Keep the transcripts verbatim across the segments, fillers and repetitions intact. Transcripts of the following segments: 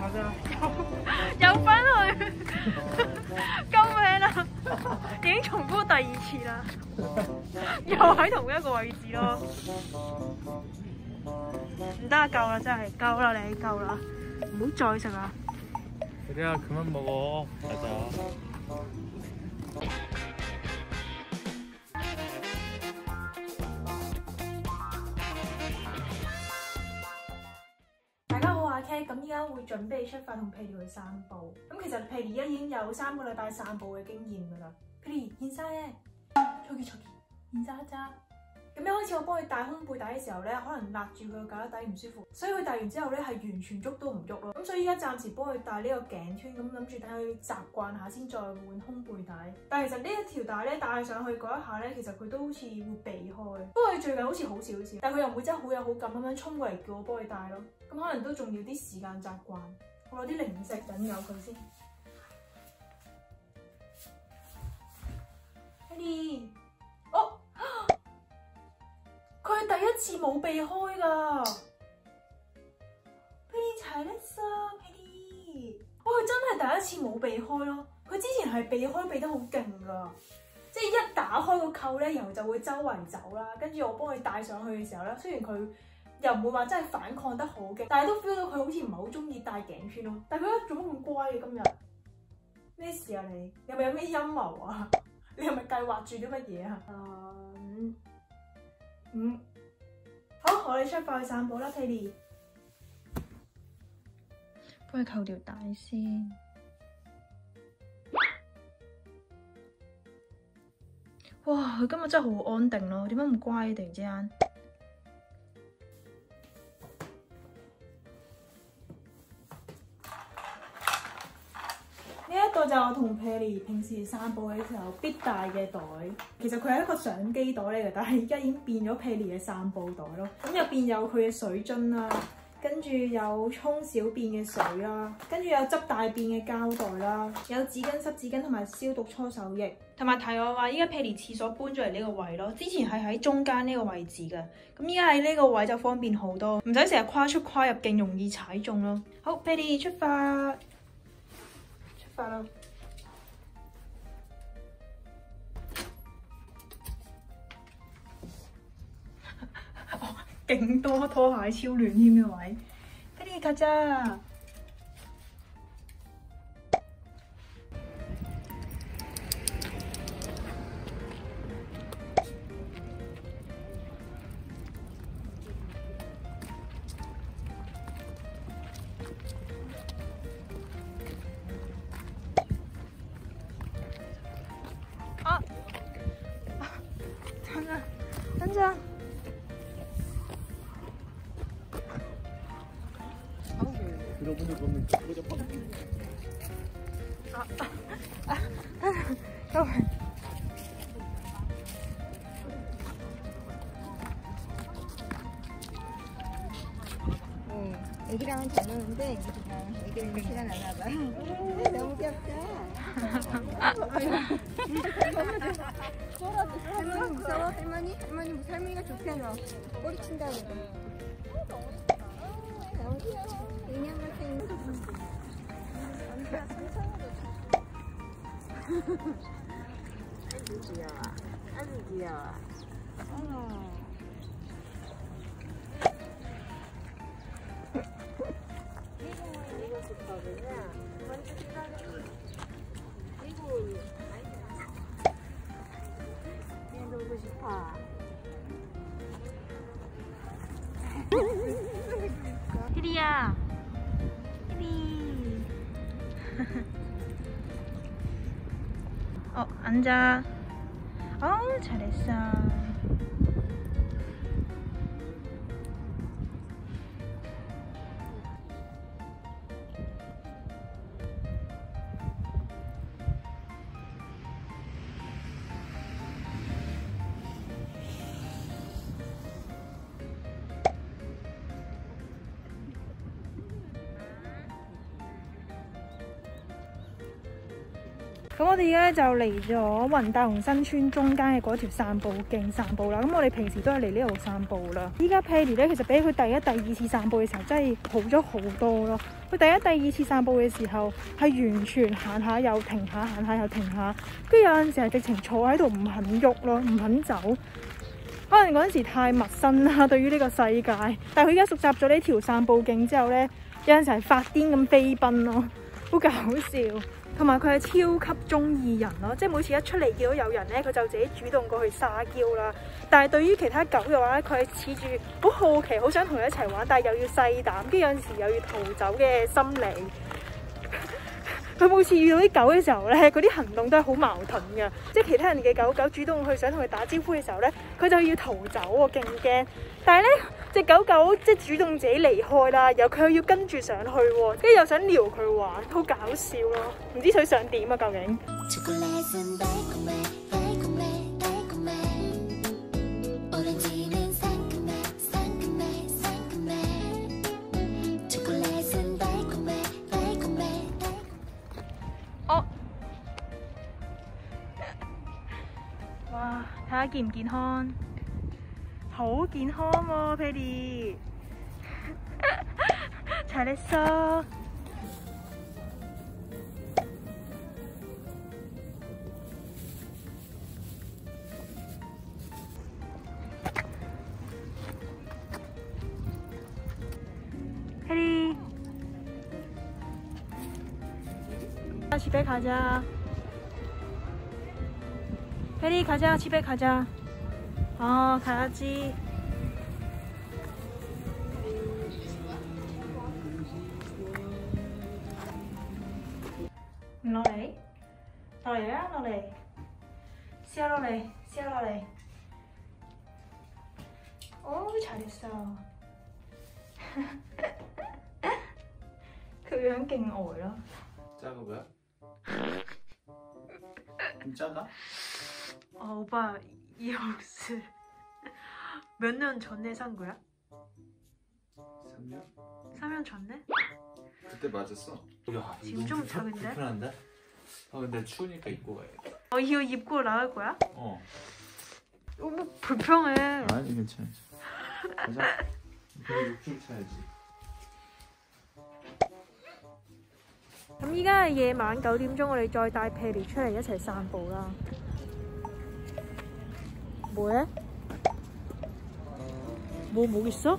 我真係又又翻去，救命啦！已經重複第二次啦，又喺同一個位置咯。唔得啊，夠啦，真係夠啦，你夠啦，唔好再食啦。 그래야 그만 먹어. 가자. K， 咁依家會準備出發同佩利去散步。咁其實佩利而家已經有三個禮拜散步嘅經驗㗎啦。佩利現晒咧，坐住坐住，現晒一揸。咁一開始我幫佢戴胸背帶嘅時候咧，可能勒住佢個胳肋底唔舒服，所以佢戴完之後咧係完全喐都唔喐咯。咁所以依家暫時幫佢戴呢個頸圈，咁諗住等佢習慣下先再換胸背帶。但係其實呢一條帶咧戴上去嗰一下咧，其實佢都好似會避開。不過佢最近好似好少少，但係佢又唔會真係好有好感咁樣衝過嚟叫我幫佢戴咯。咁可能都仲要啲時間習慣。我攞啲零食引誘佢先。Henry， 哦，佢係第一次冇避開㗎。Henry 잘했어，Henry。哇，佢真係第一次冇避開咯。佢之前係避開避得好勁㗎，即係一打開個扣咧，然後就會周圍走啦。跟住我幫佢戴上去嘅時候咧，雖然佢又唔會話真係反抗得好勁，但係都 feel 到佢好似唔係好中意戴頸圈咯。但係佢做乜咁乖嘅今日？咩事啊你？你係咪有咩陰謀啊？你係咪計劃住啲乜嘢啊？嗯嗯，好，我哋出發去散步啦 ，Kelly。幫佢扣條帶先。哇！佢今日真係好安定咯，點解咁乖嘅突然之間？呢一個就係我同 Kelly 平時散步嘅時候必帶嘅袋。其實佢係一個相機袋嚟嘅，但係而家已經變咗 Kelly 嘅散步袋咯。咁入邊有佢嘅水樽啦，跟住有沖小便嘅水啦，跟住有執大便嘅膠袋啦，有紙巾、濕紙巾同埋消毒搓手液。同埋提我話，依家 Kelly 廁所搬咗嚟呢個位咯，之前係喺中間呢個位置嘅，咁依家喺呢個位就方便好多，唔使成日跨出跨入，勁容易踩中咯。好 ，Kelly 出發，出發啦！哦，勁多拖鞋超亂添呢位 ，Kelly 卡咋？啊！等等，等等。 들어보는 거면 그거죠. 아, 아, 아, 잠깐만. 응, 애기랑은 잘 노는데 애기랑 시간 안 와봐. 너무 귀엽다. 할머니 무서워? 할머니? 할머니 무서워? 할머니가 좋잖아. 꼬리 친다 그래. 너무 귀여워. 인형 같은. 언니가 상상으로 아주 귀여워. 아주 귀여워. 어. 이거 좋거든요. 먼저 기다려. 이거 얘 놀고 싶어. 혜리야, 혜리. 어, 앉아. 어우, 잘했어. 咁我哋而家就嚟咗雲大同新村中間嘅嗰條散步徑散步啦。咁我哋平時都係嚟呢度散步啦。依家 Paddy 咧，其實比佢第一、第二次散步嘅時候真係好咗好多咯。佢第一、第二次散步嘅時候係完全行下又停下，行下又停下，跟住有陣時係直情坐喺度唔肯喐咯，唔肯走。可能嗰陣時太陌生啦，對於呢個世界。但係佢而家熟習咗呢條散步徑之後咧，有陣時係發癲咁飛奔咯，好搞笑。同埋佢係超級中意人咯，即係每次一出嚟見到有人咧，佢就自己主動過去撒嬌啦。但係對於其他狗嘅話咧，佢係恃住好好奇，好想同佢一齊玩，但係又要細膽，跟住有陣時又要逃走嘅心理。佢每次遇到啲狗嘅時候咧，嗰啲行動都係好矛盾嘅，即係其他人嘅狗狗主動去想同佢打招呼嘅時候咧，佢就要逃走喎，勁驚。但係咧，隻狗狗即係主動自己離開啦，然後佢又要跟住上去喎，跟住又想撩佢玩，好搞笑咯。唔知佢想點啊？究竟？哦，哇！睇下健唔健康？好健康喎 ，Paddy， 查理叔。Paddy， 要去杯卡加。Paddy， 卡加，去杯卡加。哦，卡機。唔落嚟，落嚟啊！落嚟，燒落嚟，燒落嚟。哦，查理叔，佢樣勁呆咯。 작은 거야? 좀 작아? 어, 오빠 이 옷을 몇 년 전에 산 거야? 삼 년? 삼 년 전에? 그때 맞았어. 야, 지금 좀 작은데? 불편한데? 아 근데 추우니까 입고 가야겠다. 어, 이거 입고 나갈 거야? 어. 어, 뭐 불평해. 아니 괜찮아. 가자. 그래 욕줄 차야지. 咁依家係夜晚九點鐘，我哋再帶 Paddy 出嚟一齊散步啦。뭐해？뭐 뭐 있어？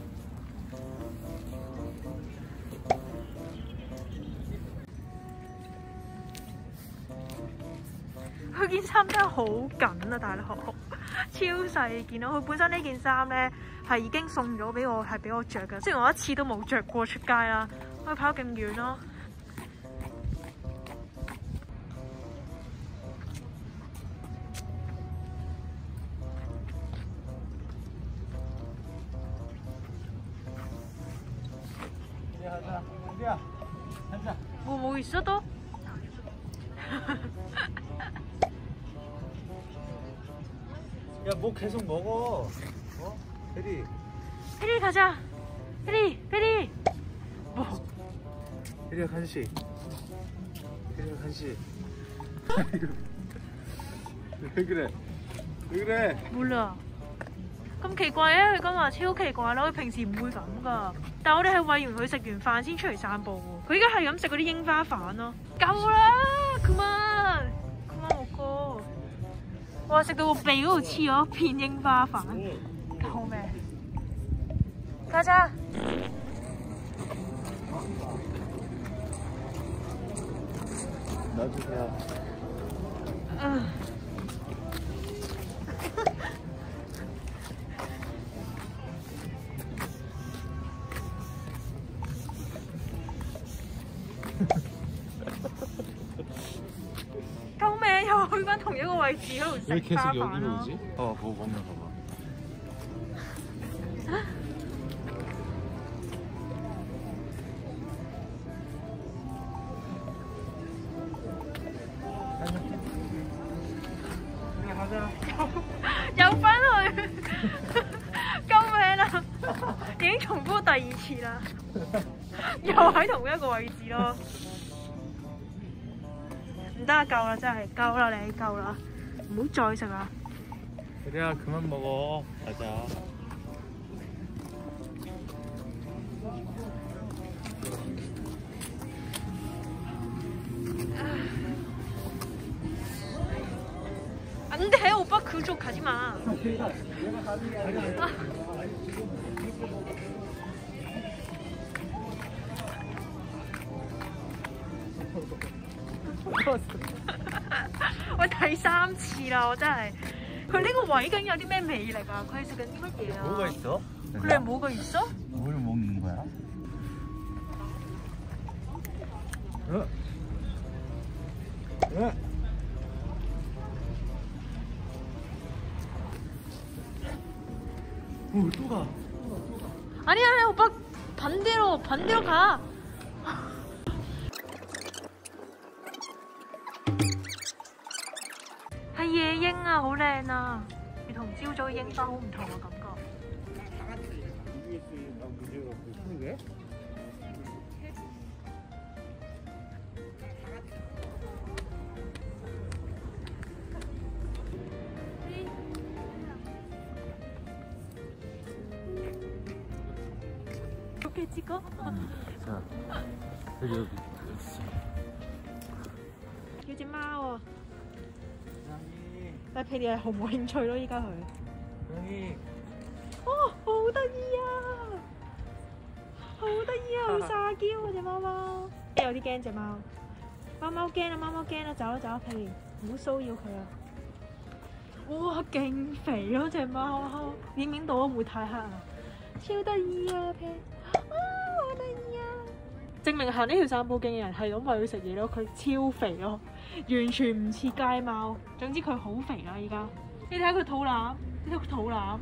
佢件衫真係好緊啊，大佬，超細件咯。佢本身呢件衫咧係已經送咗俾我，係俾我着㗎。雖然我一次都冇着過出街啦，佢跑咁遠咯。 뭐, 뭐 있어 또? 야, 뭐 계속 먹어. 어? 페리. 페리 가자. 페리, 페리. 뭐? 페리야 간식. 페리야 간식. 왜 그래? 왜 그래? 몰라. 咁奇怪咧，佢今日超奇怪咯，佢平時唔會咁噶。但係我哋係餵完佢食完飯先出嚟散步喎。佢而家係咁食嗰啲櫻花飯咯。夠啦，咁啊，咁啊我哥，哇！食到個鼻嗰度黐咗片櫻花飯，救命！家姐， 놔주세요. 응.救命！又去翻同一個位置喺度食花飯咯。 왜 계속 여기로 오지? 어, 뭐 먹나 봐봐. 가자. 又翻去，救命啊！已經重複第二次啦，又喺同一個位置咯。 唔得，夠啦，真係夠啦，你夠啦，唔好再食啦。 그래야 그만 먹어. 맞아. 안 돼, 오빠 그쪽 가지 마.我第三次啦，我真係。 佢呢個位究竟有啲咩魅力啊？佢係食緊啲乜嘢啊？ 뭐가 있어? 그래 뭐가 있어? 뭘 먹는 거야? 어? 어? 오, 또 가. 아니 아니 오빠 반대로 반대로 가.係夜鷹啊，好靚啊！你同朝早嘅櫻花好唔同嘅感覺。 이렇게 찍어? 자, 여기 여기. 有隻貓啊！但係佢哋係毫無興趣咯，依家佢。哦，好得意啊！好得意啊！好撒嬌啊隻貓貓。有啲驚隻貓。貓貓驚啊！貓貓驚啊！走啦走啦，譬如唔好騷擾佢啊！哇，勁肥咯隻貓，影唔影到啊？會唔會太黑啊？超得意啊！譬啊，好得意啊！證明行呢條散步徑嘅人係咁為佢食嘢咯，佢超肥咯。 完全唔似街貓，總之佢好肥啦！依家你睇下佢肚腩，你睇佢肚腩。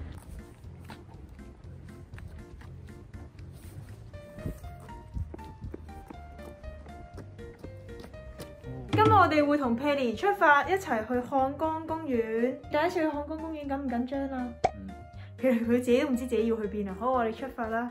今日我哋會同 Paddy 出發一齊去漢江公園。第一次去漢江公園緊唔緊張啊？嗯。其實佢自己都唔知自己要去邊啊！好，我哋出發啦。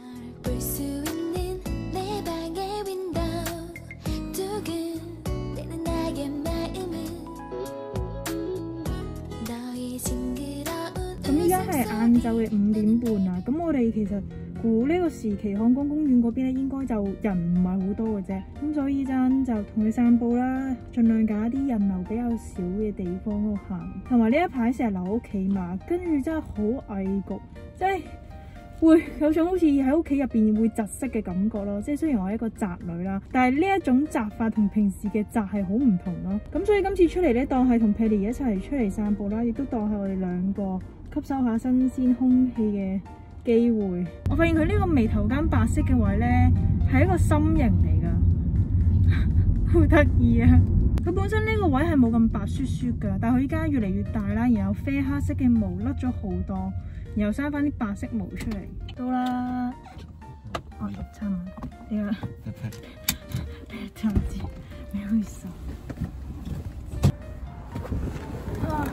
咁依家係晏晝嘅五點半啦，咁我哋其實估呢個時期漢江公園嗰邊咧應該就人唔係好多嘅啫，咁所以依陣就同佢散步啦，盡量揀一啲人流比較少嘅地方度行，同埋呢一排成日留屋企嘛，跟住真係好翳焗，即係會有種好似喺屋企入邊會窒息嘅感覺咯。即係雖然我係一個宅女啦，但係呢一種宅法同平時嘅宅係好唔同咯。咁所以今次出嚟咧，當係同 Paddy 一齊出嚟散步啦，亦都當係我哋兩個 吸收下新鮮空氣嘅機會。我發現佢呢個眉頭間白色嘅位咧，係一個心形嚟㗎，好得意啊！佢本身呢個位係冇咁白雪雪㗎，但係佢依家越嚟越大啦，然後啡黑色嘅毛甩咗好多，然後生翻啲白色毛出嚟。到啦，我六親啊，點啊？這樣子沒會手。啊！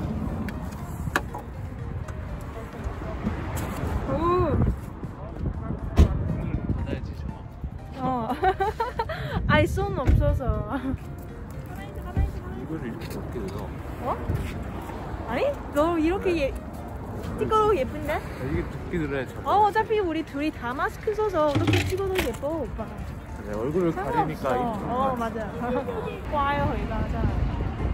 어, 아이 손 없어서. 이거를 이렇게 어떻게 들어? 어? 아니? 너 이렇게 예, 찍어도 예쁜데? 이게 두께 들어야 잘. 어, 어차피 우리 둘이 다 마스크 써서 어떻게 찍어도 예뻐, 오빠. 네, 얼굴을 가리니까. 어, 맞아. 꽈요, 저희가. 자.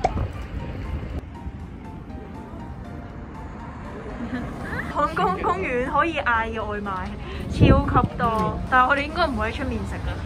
한강公園可以嗌嘅外賣超級多，但係我哋應該唔會喺出面食㗎。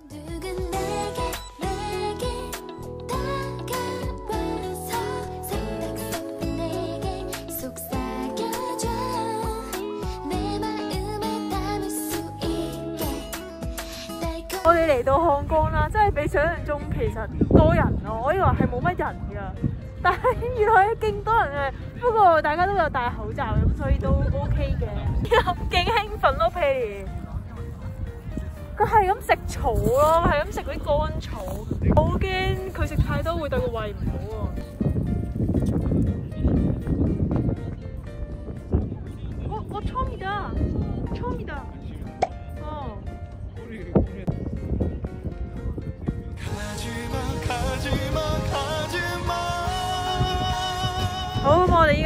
我哋嚟到漢江啦，真係比想象中其實多人咯，我以為係冇乜人㗎。 但係原來勁多人嘅，不過大家都有戴口罩咁，所以都 OK 嘅。勁興奮咯 ，Paddy！ 佢係咁食草咯，係咁食嗰啲乾草，我好驚佢食太多會對個胃唔好啊！我我처음이다，처음이다。哦。 가지마 가지마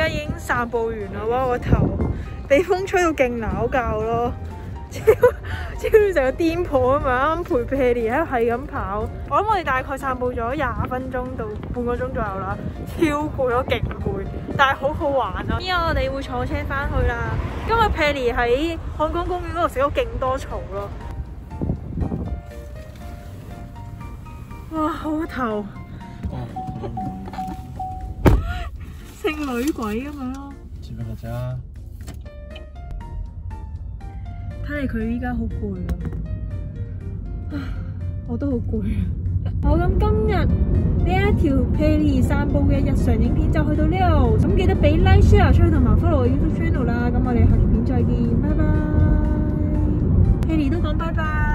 家已經散步完啦，哇！我頭被風吹到勁鬧教咯，超超成個癲婆咁樣，啱啱陪 Pelly 喺度係咁跑。我諗我哋大概散步咗廿分鐘到半個鐘左右啦，超攰咗，勁攰，但係好好玩啊！依家我哋會坐車翻去啦。今日 Pelly 喺漢江公園嗰度食咗勁多草咯。哇！好頭〜剩女鬼咁樣咯。집에 가자。睇嚟佢依家好攰啦，我都好攰啊。好，咁今日呢一條 Pelly 散步嘅日常影片就去到呢度，咁記得俾 like share 出去同埋 follow 我 YouTube channel 啦。咁我哋下條片再見，拜拜。Pelly 都講拜拜。